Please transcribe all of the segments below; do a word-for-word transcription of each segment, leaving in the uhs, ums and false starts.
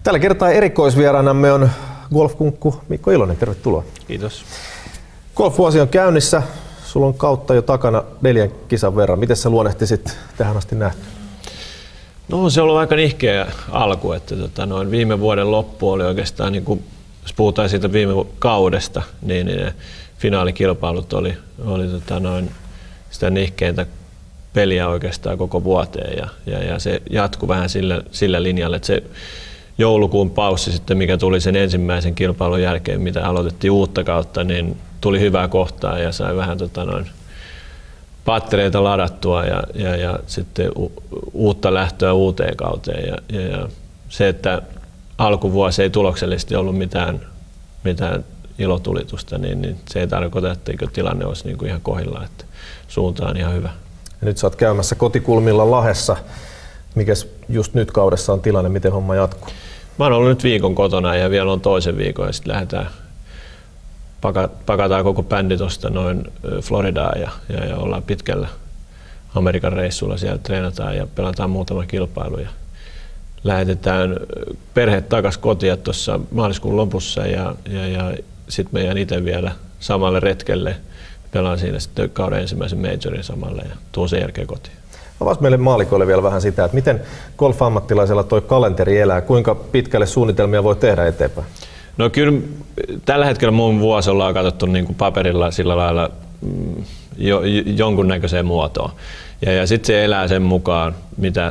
Tällä kertaa erikoisvieraanamme on golfkunkku Mikko Ilonen. Tervetuloa. Kiitos. Golfvuosi on käynnissä. Sulla on kautta jo takana neljän kisan verran. Miten sä luonnehtisit tähän asti nähty? No se on ollut aika nihkeä alku. Että tota, noin viime vuoden loppu oli oikeastaan, niin kuin, jos puhutaan siitä viime kaudesta, niin, niin ne finaalikilpailut oli, oli tota, noin sitä nihkeintä peliä oikeastaan koko vuoteen. Ja, ja, ja se jatkui vähän sillä, sillä linjalla, että se joulukuun paussi sitten, mikä tuli sen ensimmäisen kilpailun jälkeen, mitä aloitettiin uutta kautta, niin tuli hyvää kohtaa ja sai vähän tota, noin pattereita ladattua ja, ja, ja sitten u, uutta lähtöä uuteen kauteen. Ja, ja, ja se, että alkuvuosi ei tuloksellisesti ollut mitään, mitään ilotulitusta, niin, niin se ei tarkoita, etteikö tilanne olisi niin kuin ihan kohdillaan, että suunta on ihan hyvä. Ja nyt sä oot käymässä kotikulmilla Lahdessa. Mikäs just nyt kaudessa on tilanne, miten homma jatkuu? Mä oon ollut nyt viikon kotona ja vielä on toisen viikon ja sitten lähdetään, pakataan koko bändi tuosta noin Floridaan ja, ja, ja ollaan pitkällä Amerikan reissulla. Siellä treenataan ja pelataan muutama kilpailu ja lähetetään perheet takaisin kotiin tuossa maaliskuun lopussa ja, ja, ja sitten mä jään itse vielä samalle retkelle. Pelaan siinä sitten kauden ensimmäisen majorin samalle ja tuun sen jälkeen kotiin. Avasi meille maalikoille vielä vähän sitä, että miten golf-ammattilaisella toi kalenteri elää, kuinka pitkälle suunnitelmia voi tehdä eteenpäin? No kyllä tällä hetkellä mun vuosi ollaan katsottu niin kuin paperilla sillä lailla jo, jonkunnäköiseen muotoon. Ja, ja sitten se elää sen mukaan, mitä,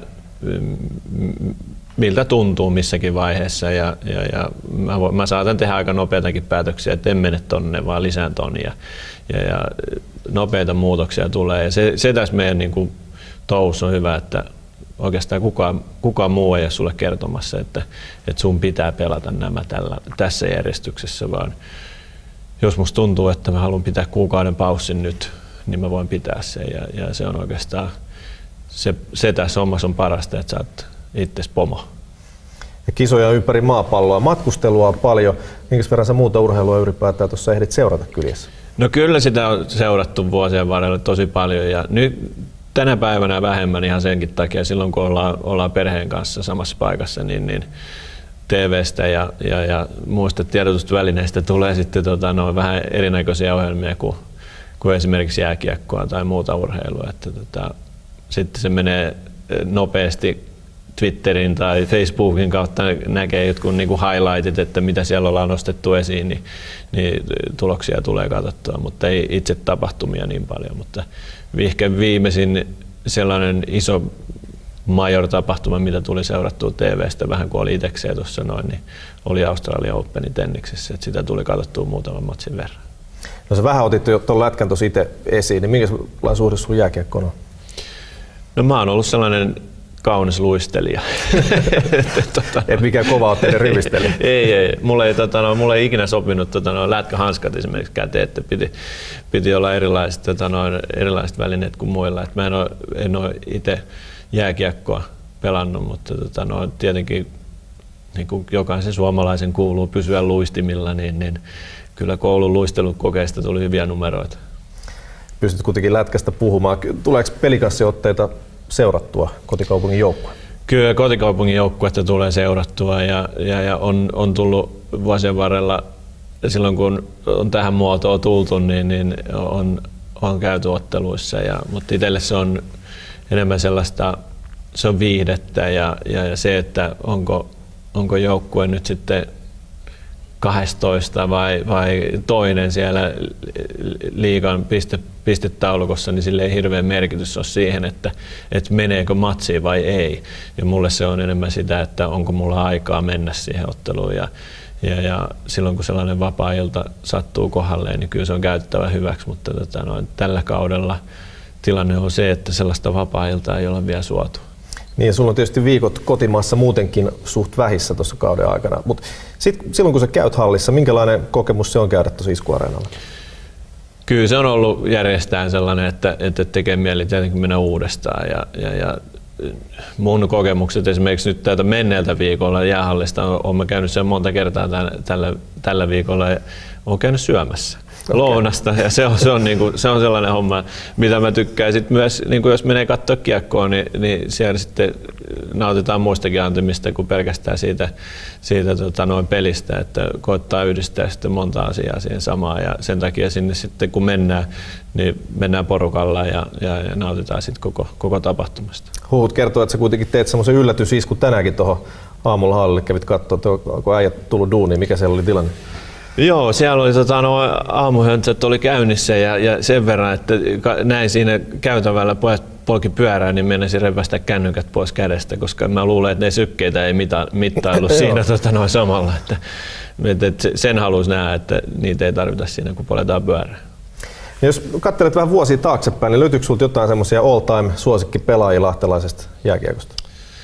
miltä tuntuu missäkin vaiheessa. Ja, ja, ja mä, voin, mä saatan tehdä aika nopeitakin päätöksiä, että en mene tonne, vaan lisään tonne. Ja, ja, ja nopeita muutoksia tulee. Ja se, se tässä meidän niin kuin touhussa on hyvä, että oikeastaan kukaan, kukaan muu ei ole sulle kertomassa, että, että sun pitää pelata nämä tällä, tässä järjestyksessä, vaan jos musta tuntuu, että mä haluan pitää kuukauden paussin nyt, niin mä voin pitää sen. Ja, ja se on oikeastaan, se, se tässä hommassa on parasta, että sä oot itses pomo. Ja kisoja ympäri maapalloa, matkustelua on paljon. Minkäs verran sä muuta urheilua ylipäätään tuossa ehdit seurata kyljessä? No kyllä sitä on seurattu vuosien varrella tosi paljon ja nyt tänä päivänä vähemmän ihan senkin takia, silloin kun ollaan, ollaan perheen kanssa samassa paikassa, niin, niin T V:stä ja, ja, ja muista tiedotusvälineistä tulee sitten tota, no, vähän erinäköisiä ohjelmia kuin, kuin esimerkiksi jääkiekkoa tai muuta urheilua. Että, tota, sitten se menee nopeasti Twitterin tai Facebookin kautta näkee jotkut niin kuin highlightit, että mitä siellä ollaan nostettu esiin, niin, niin tuloksia tulee katsottua, mutta ei itse tapahtumia niin paljon. Mutta ehkä viimeisin sellainen iso major-tapahtuma, mitä tuli seurattua T V:stä vähän kuin oli itsekseen tuossa noin, niin oli Australian Openin tenniksessä, että sitä tuli katsottua muutaman matsin verran. No sä vähän otit jo tuon lätkän tuossa itse esiin, niin minkälainen suhde sun jääkiekkoon on? No mä oon ollut sellainen kaunis luistelija. tota, et mikä kova otteiden rivistelijä. ei, ei. Mulle ei, tota, no, mulle ei ikinä sopinut tota, no, lätkähanskat esimerkiksi käteen, että piti, piti olla erilaiset, tota, no, erilaiset välineet kuin muilla. Et mä en ole, en ole itse jääkiekkoa pelannut, mutta tota, no, tietenkin niin kuin jokaisen suomalaisen kuuluu pysyä luistimilla, niin, niin kyllä koulun luistelukokeista tuli hyviä numeroita. Pystyt kuitenkin lätkästä puhumaan. Tuleeko pelikassiotteita seurattua kotikaupungin joukkue? Kyllä kotikaupungin joukkuetta tulee seurattua ja, ja, ja on, on tullut vuosien varrella, silloin kun on tähän muotoon tultu, niin, niin on, on käyty otteluissa. Ja, mutta itselle se on enemmän sellaista, se on viihdettä ja, ja, ja se, että onko, onko joukkue nyt sitten kaksitoista vai, vai toinen siellä liigan piste, pistetaulukossa, niin sillä ei hirveän merkitys ole siihen, että, että meneekö matsiin vai ei. Ja mulle se on enemmän sitä, että onko mulla aikaa mennä siihen otteluun. Ja, ja, ja silloin kun sellainen vapaa-ilta sattuu kohdalleen, niin kyllä se on käytettävä hyväksi, mutta tota, no, tällä kaudella tilanne on se, että sellaista vapaa-iltaa ei ole vielä suotu. Niin, ja sulla on tietysti viikot kotimaassa muutenkin suht vähissä tuossa kauden aikana, mutta sitten silloin kun sä käyt hallissa, minkälainen kokemus se on käydä tuossa Isku-areenalla? Kyllä se on ollut järjestään sellainen, että, että tekee mieli tietenkin mennä uudestaan. Ja, ja, ja mun kokemukset esimerkiksi nyt täältä menneeltä viikolla jäähallista, olen käynyt sen monta kertaa tämän, tällä, tällä viikolla ja olen käynyt syömässä. lounasta ja se on, se on, niin kuin, se on sellainen homma, mitä mä tykkään. Sitten myös, niin kuin jos menee katsoa kiekkoa, niin, niin siellä sitten nautitaan muistakin antimista kuin pelkästään siitä, siitä tota, noin pelistä, että koettaa yhdistää sitten monta asiaa siihen samaan ja sen takia sinne sitten kun mennään, niin mennään porukalla ja, ja, ja nautitaan sitten koko, koko tapahtumasta. Huhut kertoo, että sä kuitenkin teet semmoisen yllätysiskun tänäänkin tuohon aamulla hallille, kävit katsoa, että onko äijät tullut duuniin, mikä siellä oli tilanne? Joo, siellä oli tota, no, aamuhöntsät oli käynnissä ja, ja sen verran, että näin siinä käytävällä pojat polki pyörää, niin menisin repästä kännykät pois kädestä, koska mä luulen, että ne sykkeitä ei mita, mittaillut siinä tota, noin samalla. Että, että sen haluaisi nähdä, että niitä ei tarvita siinä, kun poljetaan pyörää. Jos katselet vähän vuosia taaksepäin, niin löytyykö sinulta jotain semmoisia all-time suosikkipelaajia lahtelaisesta jääkiekosta?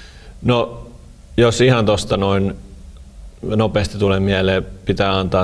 No, jos ihan tuosta noin nopeasti tulee mieleen, pitää antaa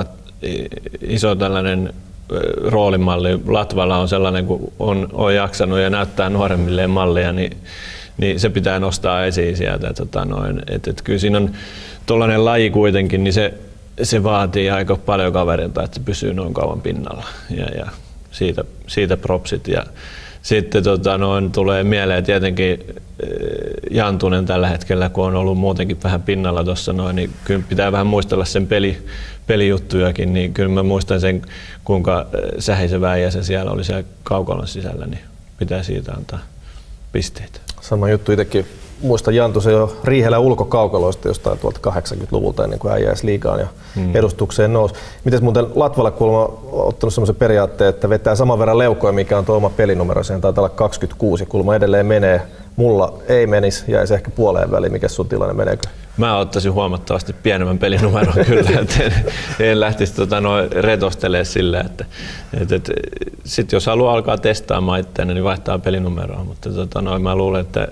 iso tällainen roolimalli. Latvalla on sellainen, kun on, on jaksanut ja näyttää nuoremmilleen mallia, niin, niin se pitää nostaa esiin sieltä. Tota noin, et, et kyllä siinä on tuollainen laji kuitenkin, niin se, se vaatii aika paljon kaverilta, että se pysyy noin kauan pinnalla. Ja, ja siitä, siitä propsit. Ja sitten tota, noin, tulee mieleen tietenkin Jantunen tällä hetkellä, kun on ollut muutenkin vähän pinnalla tuossa noin, niin kyllä pitää vähän muistella sen peli, pelijuttujakin, niin kyllä mä muistan sen, kuinka sähisevä ja se siellä oli siellä kaukalon sisällä, niin pitää siitä antaa pisteitä. Sama juttu itsekin. Muistan Jantusen jo Riihelän ulkokaukaloista jostain tuolta kahdeksankymmentäluvulta ennen kuin äijä edes liigaan ja hmm. edustukseen nousi. Miten muuten Latvalla kuulemma on ottanut sellaisen periaatteen, että vetää saman verran leukoja, mikä on tuo oma pelinumero, siihen taitaa olla kaksikymmentäkuusi ja kuulemma edelleen menee. Mulla ei menisi, jäisi ehkä puoleen väliin. Mikä sun tilanne, meneekö? Mä ottaisin huomattavasti pienemmän pelinumeron kyllä, että en, en lähtisi tota, retostelemaan sillä, että et, et, sit jos haluaa alkaa testaamaan itseään, niin vaihtaa pelinumeroa, mutta tota, no, mä luulen, että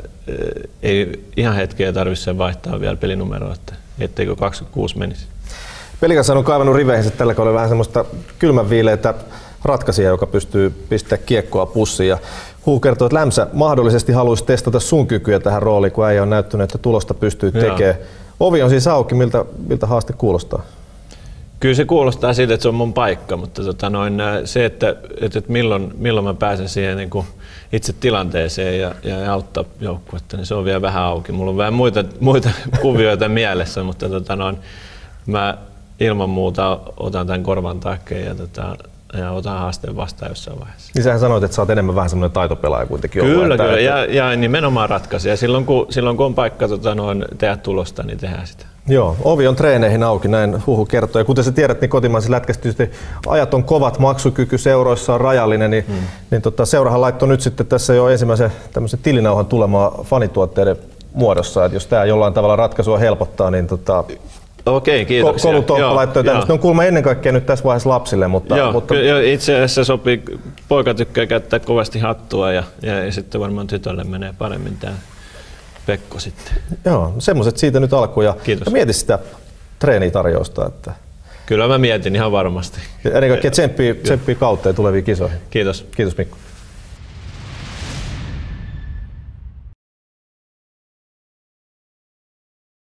ei ihan hetkeä tarvitse sen vaihtaa vielä pelinumeroa, että etteikö kaksikymmentäkuusi menisi. Pelikansa on kaivannut riveihinsä tällä kaudella vähän semmoista kylmänviileitä ratkaisijaa, joka pystyy pistämään kiekkoa pussiin. Ja Huhu kertoo, että Lämsä mahdollisesti haluaisi testata sun kykyä tähän rooliin, kun äijä on näyttänyt, että tulosta pystyy tekemään. Ovi on siis auki, miltä, miltä haaste kuulostaa? Kyllä se kuulostaa siitä, että se on mun paikka, mutta tota noin, se, että, että milloin, milloin mä pääsen siihen niin kuin itse tilanteeseen ja, ja auttaa joukkuetta, niin se on vielä vähän auki. Mulla on vähän muita, muita kuvioita mielessä, mutta tota noin, mä ilman muuta otan tämän korvan takkeen ja, tota, ja otan haasteen vastaan jossain vaiheessa. Niin sähän sanoit, että sä oot enemmän vähän semmoinen taitopelaaja kuitenkin. Kyllä, ollut, kyllä. Että... Ja, ja nimenomaan ratkaisija. Silloin kun, silloin kun on paikka tota, noin, tehdä tulosta, niin tehdään sitä. Joo, ovi on treeneihin auki, näin Huhu kertoo. Ja kuten sä tiedät, niin kotimaisessa lätkässä tietysti ajat on kovat, maksukyky seuroissa on rajallinen, niin, hmm. niin tota, seurahan laittoi nyt sitten tässä jo ensimmäisen tämmöisen tilinauhan tulemaan fanituotteiden muodossa. Että jos tämä jollain tavalla ratkaisua helpottaa, niin tota, okei, kiitoksia. Kolutolppa laittoi tämmöistä. Ne on kuulemma ennen kaikkea nyt tässä vaiheessa lapsille. Mutta, joo, mutta... Kyllä, itse asiassa sopii. Poika tykkää käyttää kovasti hattua ja, ja, ja sitten varmaan tytölle menee paremmin tämä Pekko sitten. Joo, semmoiset siitä nyt alkuun. Ja, ja mieti sitä treenitarjousta. Että... Kyllä mä mietin ihan varmasti. Ja ennen kaikkea tsemppii, tsemppii kauteen tuleviin kisoihin. Kiitos. Kiitos Mikko.